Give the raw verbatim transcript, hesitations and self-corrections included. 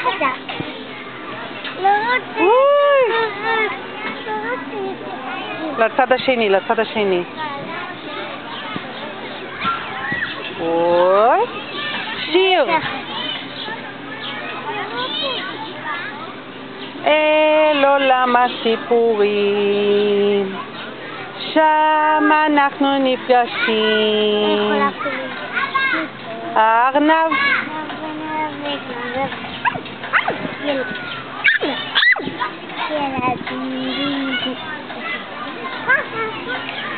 אוי! לצד השני, לצד השני. אוי! שיר! אל עולם הסיפורים, שם אנחנו נפגשים. הארנב ילדים